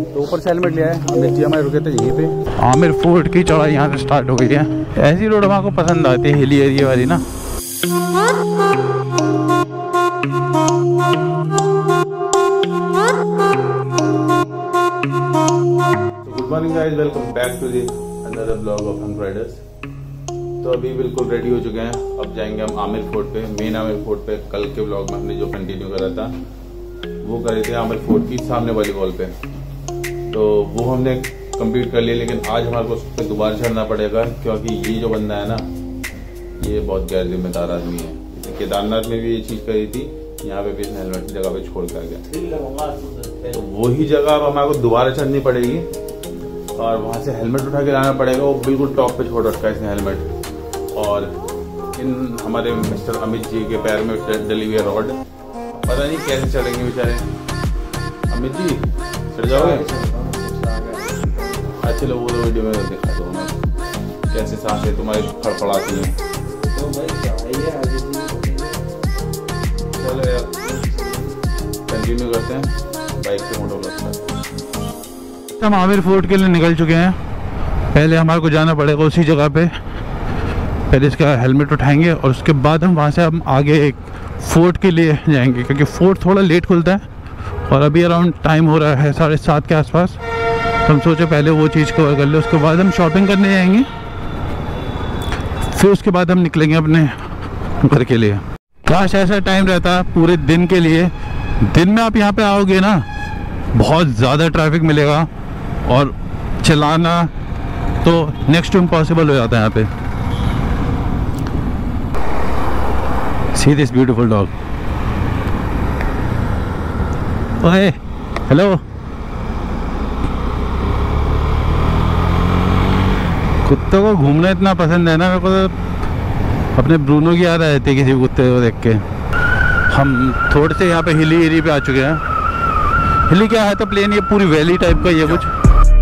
तो ऊपर से हेलमेट लिया है। अमित जी हमारे रुके थे यहीं पे। आमिर फोर्ट की चौड़ाई यहाँ से स्टार्ट हो गई है। ऐसी रोड हमारे को पसंद आती है, हिली एरिया वाली ना। Good morning guys, welcome back to the another blog of hunk riders. तो अभी बिल्कुल रेडी हो चुके हैं। अब जाएंगे हम आमिर फोर्ट पे, मेन आमिर फोर्ट पे। कल के ब्लॉग में हमने जो कंटिन्यू करा था वो करे थे आमिर फोर्ट की सामने वाली वॉल पे, तो वो हमने कंप्लीट कर लिया। लेकिन आज हमारे को उस पर दोबारा चढ़ना पड़ेगा, क्योंकि ये जो बंदा है ना, ये बहुत गैर जिम्मेदार आदमी है। केदारनाथ में भी ये चीज करी थी, यहाँ पे भी इसने हेलमेट की जगह पे छोड़ कर गया। तो वही जगह अब हमारे को दोबारा चढ़नी पड़ेगी और वहां से हेलमेट उठा के लाना पड़ेगा। वो बिल्कुल टॉप पे छोड़ रखा है इसने हेलमेट। और इन हमारे मिस्टर अमित जी के पैर में डली हुई है रॉड। पता नहीं कैसे चढ़ेंगे बेचारे। अमित जी चढ़ जाओगे? अच्छे लोग वो तो वीडियो में दिखा दो मैं कैसे सांसें तुम्हारी फड़फड़ाती हैं। चलो यार कंटिन्यू करते हैं बाइक से मोटो ब्लॉग। हम आमिर फोर्ट के लिए निकल चुके हैं। पहले हमारे को जाना पड़ेगा उसी जगह पे। पहले इसका हेलमेट उठाएंगे और उसके बाद हम वहाँ से हम आगे एक फोर्ट के लिए जाएंगे, क्योंकि फोर्ट थोड़ा लेट खुलता है और अभी अराउंड टाइम हो रहा है 7:30 के आसपास। तो हम सोचे पहले वो चीज़ कवर कर ले, उसके बाद हम शॉपिंग करने जाएंगे, फिर उसके बाद हम निकलेंगे अपने घर के लिए। काश ऐसा टाइम रहता पूरे दिन के लिए। दिन में आप यहाँ पे आओगे ना, बहुत ज़्यादा ट्रैफिक मिलेगा और चलाना तो नेक्स्ट टू इम्पॉसिबल हो जाता है यहाँ पे। See this beautiful dog. Oh hey, hello. कुत्तों को घूमना इतना पसंद है ना मेरे को, तो अपने ब्रूनो की याद आ जाती है किसी कुत्ते को देख के। हम थोड़े से यहाँ पे हिली एरिया पे आ चुके हैं। हिली क्या है तो प्लेन, ये पूरी वैली टाइप का ये कुछ।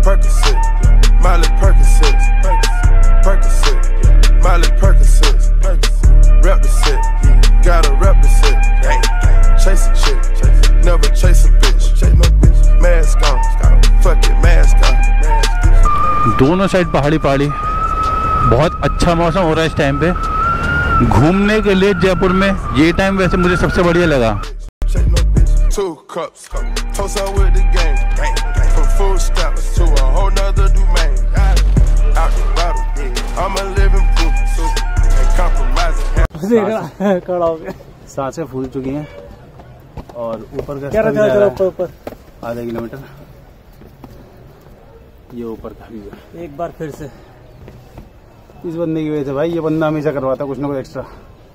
दोनों साइड पहाड़ी पहाड़ी। बहुत अच्छा मौसम हो रहा है इस टाइम पे घूमने के लिए। जयपुर में ये टाइम वैसे मुझे सबसे बढ़िया लगा। सांसें फूल चुकी हैं और ऊपर का आधा किलोमीटर ये ऊपर का व्यू है। एक बार फिर से इस बंदे की वजह से भाई, ये बंदा हमेशा करवाता कुछ ना कुछ एक्स्ट्रा।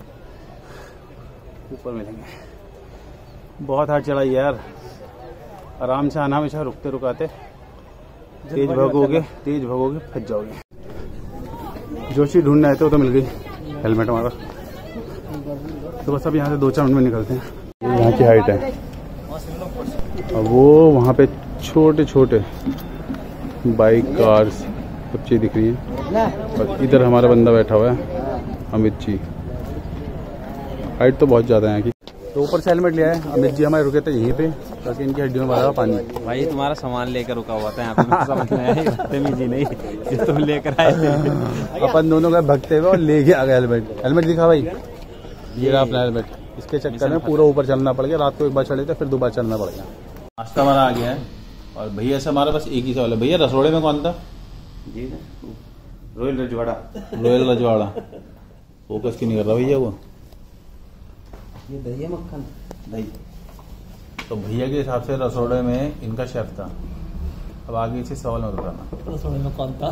ऊपर मिलेंगे। बहुत हार्ड चढ़ाई यार, आराम से आना, हमेशा रुकते रुकाते। तेज भगोगे फंस जाओगे। जो चीज ढूंढना है तो मिल गई, हेलमेट हमारा। तो बस अब यहाँ से 2-4 मिनट में निकलते हैं। यहाँ की हाइट है और वो वहाँ पे छोटे छोटे बाइक कार्स सब चीज़ दिख रही है। और इधर हमारा बंदा बैठा हुआ है अमित जी। हाइट तो बहुत ज़्यादा है यहाँ की। तो ऊपर से हेलमेट लिया है। अमित जी हमारे रुके थे यहीं पे, ताकि इनकी हड्डियों में भरा पानी। भाई तुम्हारा सामान लेकर रुका हुआ था यहाँ पे। जी नहीं, जो तुम लेकर आए थे। अपन दोनों का भगते हुए और लेके आ गए हेलमेट। हेलमेट दिखा भाई, ये रहा अपना हेलमेट। इसके चक्कर में पूरा ऊपर चलना पड़ गया। रात को एक बार चढ़े थे, फिर 2 बार चलना पड़ गया। नाश्ता हमारा आ गया है और भैया से हमारा बस एक ही सवाल है। भैया रसोड़े में कौन था? जी रोयल रजवाड़ा। फोकस क्यों नहीं कर रहा भैया वो? ये दही है, मक्खन दही। तो भैया के हिसाब से रसोड़े में इनका शेफ था। अब आगे इसी सवाल में बताना, रसोड़े में कौन था?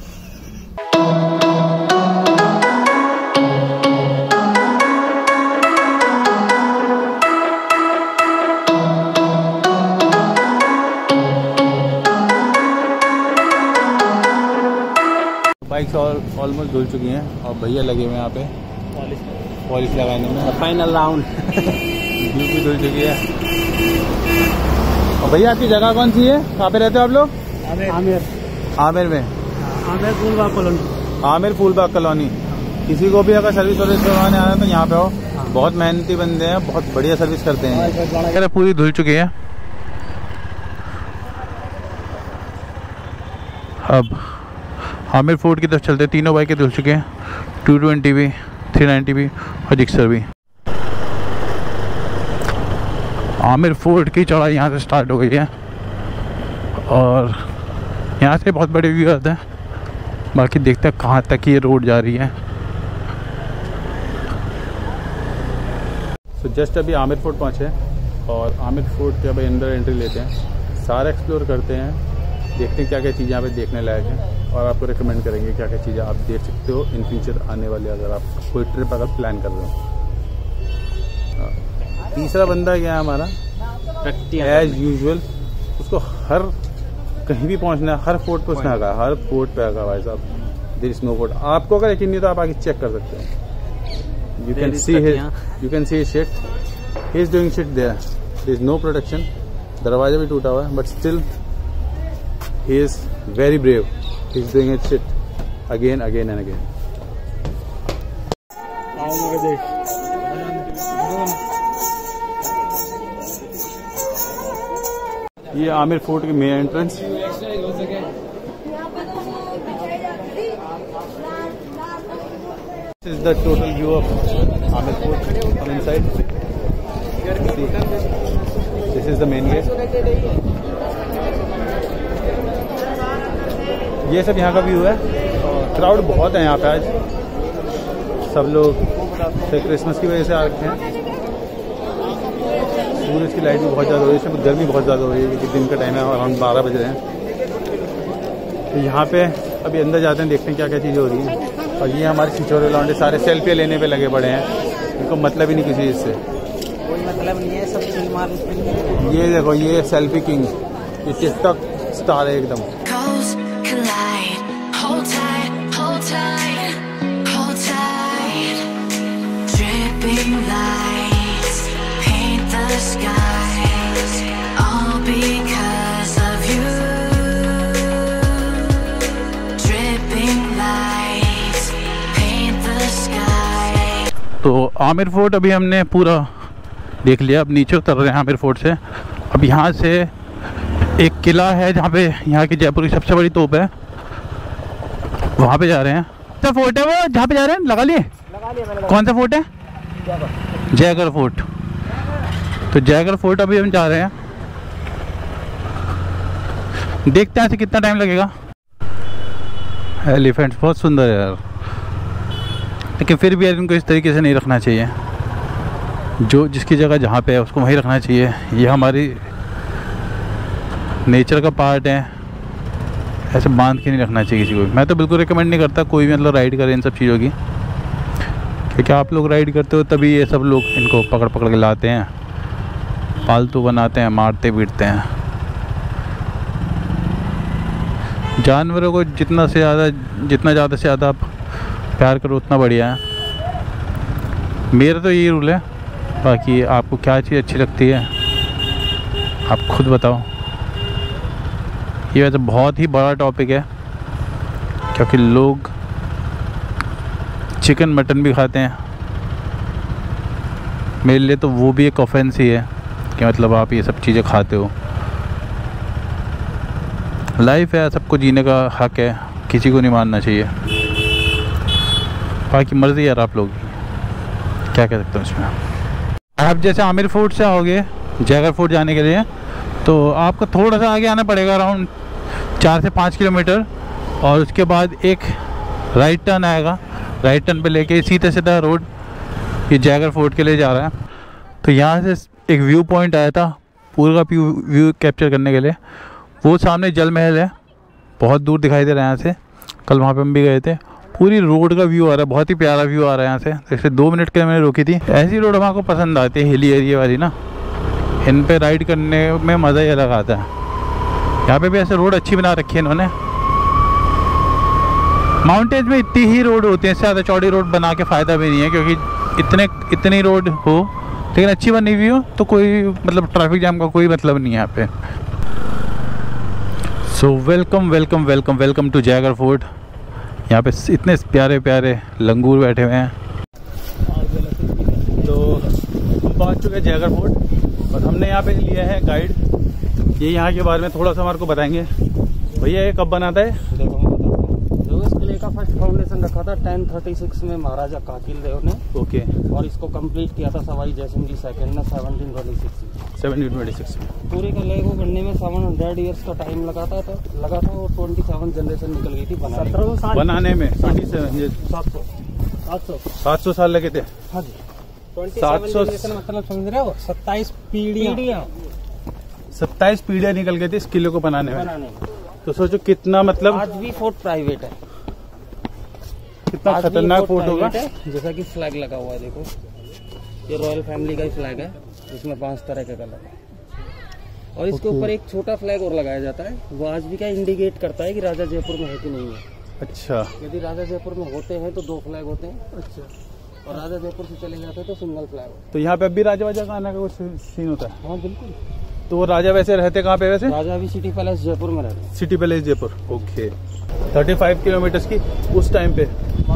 बाइक्स ऑलमोस्ट धुल चुकी हैं और भैया लगे हुए यहाँ पे पॉलिश लगाने में। फाइनल राउंड भी धुल चुकी है। और भैया आपकी जगह कौन सी है? कहाँ पे रहते हो आप लोग? आमिर में। आमिर फूलबाग कॉलोनी। आमिर फूलबाग कॉलोनी। किसी को भी अगर सर्विस करवाने आना है तो यहाँ पे हो। बहुत मेहनती बंदे हैं, बहुत बढ़िया सर्विस करते हैं। पूरी धुल चुकी है अब आमिर फोर्ट की तरफ चलते हैं। तीनों बाइकें धुल चुके हैं, 220 भी, 390 भी और जिक्सर भी। आमिर फोर्ट की चढ़ाई यहाँ से स्टार्ट हो गई है और यहाँ से बहुत बड़े व्यू आते हैं। बाकी देखते हैं कहाँ तक ये रोड जा रही है। तो जस्ट अभी आमिर फोर्ट पहुँचे और आमिर फोर्ट के अभी अंदर एंट्री लेते हैं, सारा एक्सप्लोर करते हैं, देखते हैं क्या क्या चीज़ें यहाँ पे देखने लायक हैं और आपको रिकमेंड करेंगे क्या क्या चीज़ें आप देख सकते हो इन फ्यूचर आने वाले, अगर आप कोई ट्रिप अगर प्लान कर रहे हो। तीसरा बंदा क्या है हमारा, एज यूजुअल उसको हर कहीं भी पहुंचना है, हर फोर्ट पे उसने आगा, हर फोर्ट पे आगा भाई साहब। There is no fort. आपको अगर यकीन नहीं तो आप आगे चेक कर सकते हो। You can see his shit, he is doing shit there. There is no protection, दरवाजा भी टूटा हुआ है but still he is very brave, he is doing his shit again and again. ये आमिर फोर्ट की main entrance. This is the total view of Amer fort from inside. This is the main gate. ये सब यहाँ का view है। Crowd बहुत है यहाँ पे आज, सब लोग क्रिसमस की वजह से आ रखे हैं। सूरज की लाइट भी बहुत ज़्यादा हो रही है, इसमें गर्मी बहुत ज़्यादा हो रही है क्योंकि दिन का टाइम है, अराउंड 12 बज रहे हैं। तो यहाँ पे अभी अंदर जाते हैं, देखते हैं क्या क्या चीज़ें हो रही हैं। और ये हमारे छिछोरे लौंडे सारे सेल्फी लेने पे लगे पड़े हैं, इनको मतलब ही नहीं किसी चीज़ से, कोई मतलब नहीं है, सब चिल मार। ये देखो ये सेल्फी किंग, ये टिकटॉक स्टार है एकदम। तो आमिर फोर्ट अभी हमने पूरा देख लिया। अब नीचे उतर रहे हैं आमिर फोर्ट से। अब यहाँ से एक किला है जहाँ पे यहाँ की जयपुर की सबसे बड़ी तोप है, वहाँ पे जा रहे हैं। कौन सा फोर्ट है वो जहाँ पे जा रहे हैं? लगा लिए कौन सा फोर्ट है? जयगढ़ फोर्ट। तो जयगढ़ फोर्ट अभी हम जा रहे हैं, देखते हैं ऐसे कितना टाइम लगेगा। एलिफेंट्स बहुत सुंदर है यार, लेकिन फिर भी यार इनको इस तरीके से नहीं रखना चाहिए। जो जिसकी जगह जहाँ पे है उसको वहीं रखना चाहिए। ये हमारी नेचर का पार्ट है, ऐसे बांध के नहीं रखना चाहिए किसी को। मैं तो बिल्कुल रिकमेंड नहीं करता कोई भी मतलब राइड करे इन सब चीज़ों की, क्योंकि आप लोग राइड करते हो तभी ये सब लोग इनको पकड़ पकड़ के लाते हैं, पालतू बनाते हैं, मारते पीटते हैं। जानवरों को जितना ज़्यादा से ज़्यादा आप प्यार करो उतना बढ़िया है। मेरा तो यही रूल है। बाकी आपको क्या चीज़ अच्छी लगती है आप खुद बताओ। ये वैसे बहुत ही बड़ा टॉपिक है, क्योंकि लोग चिकन मटन भी खाते हैं। मेरे लिए तो वो भी एक ऑफेंस ही है कि मतलब आप ये सब चीज़ें खाते हो। लाइफ है, सबको जीने का हक है, किसी को नहीं मानना चाहिए। बाकी मर्जी यार आप लोग, क्या कह सकते हो इसमें। आप जैसे आमिर फोर्ट से आओगे जयगढ़ फोर्ट जाने के लिए, तो आपको थोड़ा सा आगे आना पड़ेगा, अराउंड 4 से 5 किलोमीटर, और उसके बाद एक राइट टर्न आएगा। राइट टर्न पे लेके सीधा सीधा रोड ये जयगढ़ फोर्ट के लिए जा रहा है। तो यहाँ से एक व्यू पॉइंट आया था पूरा का व्यू कैप्चर करने के लिए। वो सामने जल महल है, बहुत दूर दिखाई दे रहा है यहाँ से। कल वहाँ पे हम भी गए थे। पूरी रोड का व्यू आ रहा है, बहुत ही प्यारा व्यू आ रहा है यहाँ से। जैसे 2 मिनट के मैंने रोकी थी। ऐसी रोड हमारे को पसंद आती है, हिली एरिया वाली ना, इन पे राइड करने में मज़ा ही अलग आता है। यहाँ पे भी ऐसे रोड अच्छी बना रखी है इन्होंने। माउंटेन्स में इतनी ही रोड होती है, इससे ज़्यादा चौड़ी रोड बना के फ़ायदा भी नहीं है, क्योंकि इतनी रोड हो लेकिन अच्छी बनी हुई हो तो कोई मतलब ट्रैफिक जाम का कोई मतलब नहीं है यहाँ पे। So welcome to Jaigarh fort. यहाँ पे इतने प्यारे प्यारे लंगूर बैठे हुए हैं। तो हम पहुँच चुके हैं जयगढ़ फोर्ट और हमने यहाँ पे लिया है गाइड। ये यहाँ के बारे में थोड़ा सा हमारे को बताएंगे भैया ये कब बनाता है? देखो मैं बताता हूँ। जो इस किले का फर्स्ट फाउंडेशन रखा था 1036 में महाराजा काकिल देव ने। ओके। और इसको कंप्लीट किया था सवाई जयसिंह जी सेकंड ने 1726 में। पूरे किले को बनने में 700 ईयर्स का टाइम लगा था और 27 जनरेशन निकल गई थी बनाने में। 700 साल लगे थे। हाँ जी। 700 मतलब समझ रहे हो, 27 पीढ़ियाँ 27 पीढ़ियाँ निकल गई थी इस किले को बनाने में। तो सोचो कितना, मतलब आज भी फोर्ट प्राइवेट है, कितना खतरनाक फोर्ट होगा। जैसा कि फ्लैग लगा हुआ है, देखो ये रॉयल फैमिली का ही फ्लैग है, इसमें 5 तरह के कलर है। और इसके ऊपर एक छोटा फ्लैग और लगाया जाता है, वो आज भी क्या इंडिकेट करता है कि राजा जयपुर में है कि नहीं है। अच्छा। यदि राजा जयपुर में होते हैं तो 2 फ्लैग होते हैं। अच्छा। और राजा जयपुर से चले जाते हैं तो सिंगल फ्लैग। तो यहाँ पे अब भी राजा वाजा का आने का कुछ सीन होता है? हाँ बिल्कुल। तो वो राजा वैसे रहते कहाँ पे? वैसे राजा अभी सिटी पैलेस जयपुर में रहते हैं। City palace Jaipur. Okay. 35 kilometre की उस टाइम पे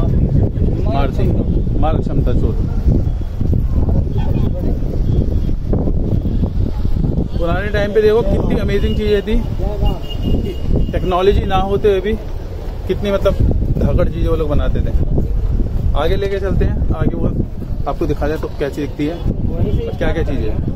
मार्ग क्षमता चोर। पुराने टाइम पे देखो कितनी अमेजिंग चीजें थी, टेक्नोलॉजी ना होते हुए भी कितनी मतलब धाकड़ चीजें वो लोग बनाते थे। आगे लेके चलते हैं, आगे वो आपको दिखा जाए तो कैसी दिखती है और क्या क्या चीजें हैं।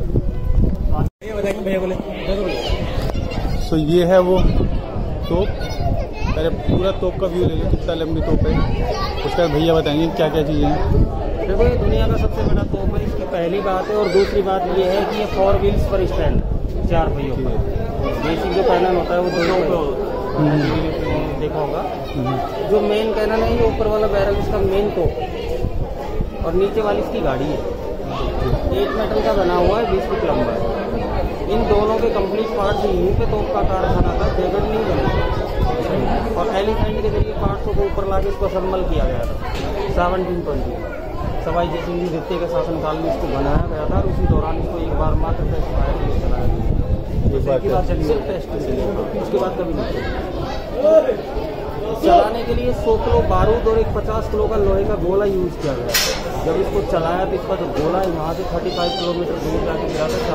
सो ये है वो तोप। पहले पूरा तोप का व्यू ले लो, कितना लंबी तोप है, उसका भैया बताएंगे क्या क्या चीजें हैं। देखो ये दुनिया का सबसे बड़ा तोप है, इसकी पहली बात है। और दूसरी बात ये है कि ये 4 व्हील्स पर स्टैंड, 4 पहियों पर। बेसिक जो पैनल होता है वो दोनों देखा होगा। जो मेन कैनन है ये ऊपर वाला बैरल, इसका मेन तोप, और नीचे वाली इसकी गाड़ी है। 8 मेटल का बना हुआ है, 20 फीट लंबा है। इन दोनों के कंप्लीट पार्ट्स यहीं पे तोप का कारखाना था, जैकेट नहीं बना। और एलिफेंट के जरिए पार्ट्सों को ऊपर लाके इसको असम्बल किया गया था 1720 में। सवाई जयसिंह जी द्वितीय के शासनकाल में इसको बनाया गया था, और उसी दौरान इसको एक बार मात्र टेस्ट फायर के लिए चलाया गया। उसके बाद कभी नहीं चलाने के लिए 100 किलो बारूद और एक 50 किलो का लोहे का गोला यूज किया गया। जब इसको चलाया तो इसका जो गोला है यहाँ से 35 किलोमीटर दूर जाके गिरा था,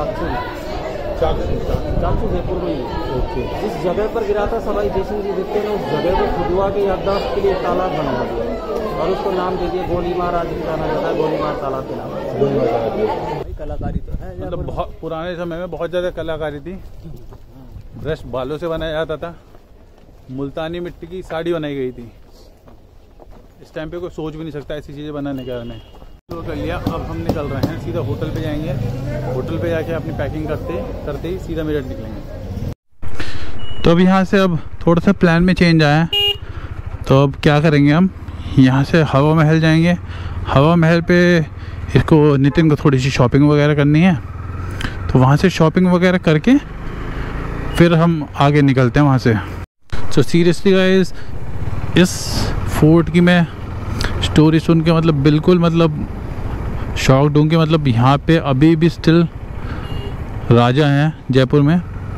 चाकू जयपुर में ही। जिस जगह पर गिरा था सवाई जयसिंह जी द्वितीय ने, उस जगह को खुदवा के याददाश्त के लिए तालाब बनवा दिया और उसको नाम दे दिया गोली मार। आज भी जाना जाता है गोली मार तालाब के नाम। कलाकारी तो है, मतलब बहुत पुराने समय में बहुत ज्यादा कलाकारी थी। ब्रश बालों से बनाया जाता था, मुल्तानी मिट्टी की साड़ी बनाई गई थी। इस टाइम पे कोई सोच भी नहीं सकता ऐसी चीजें बनाने के बारे में। तो कर लिया, अब हम निकल रहे हैं, सीधा होटल पे जाएंगे। होटल पे जाके अपनी पैकिंग करते ही सीधा मेरठ निकलेंगे। तो अब यहाँ से अब थोड़ा सा प्लान में चेंज आया है। तो अब क्या करेंगे, हम यहाँ से हवा महल जाएंगे। हवा महल पे इसको नितिन को थोड़ी सी शॉपिंग वगैरह करनी है, तो वहाँ से शॉपिंग वगैरह करके फिर हम आगे निकलते हैं वहाँ से। तो सीरियसली गाइस, इस फोर्ट की मैं स्टोरी सुन के मतलब बिल्कुल मतलब शॉक्ड हूँ कि मतलब यहाँ पे अभी भी स्टिल राजा हैं जयपुर में।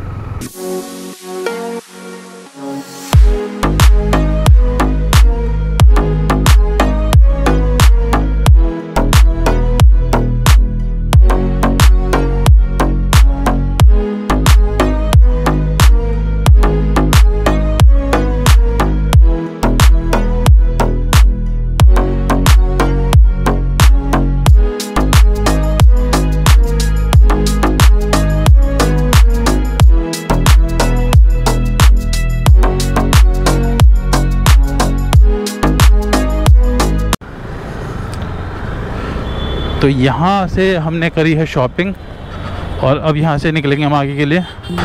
तो यहाँ से हमने करी है शॉपिंग और अब यहाँ से निकलेंगे हम आगे के लिए।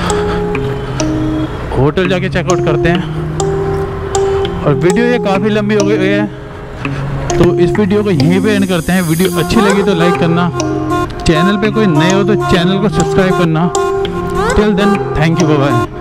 होटल जाके चेकआउट करते हैं। और वीडियो ये काफ़ी लंबी हो गई है, तो इस वीडियो को यहीं पे एंड करते हैं। वीडियो अच्छी लगी तो लाइक करना, चैनल पे कोई नए हो तो चैनल को सब्सक्राइब करना। Till then thank you, bye bye.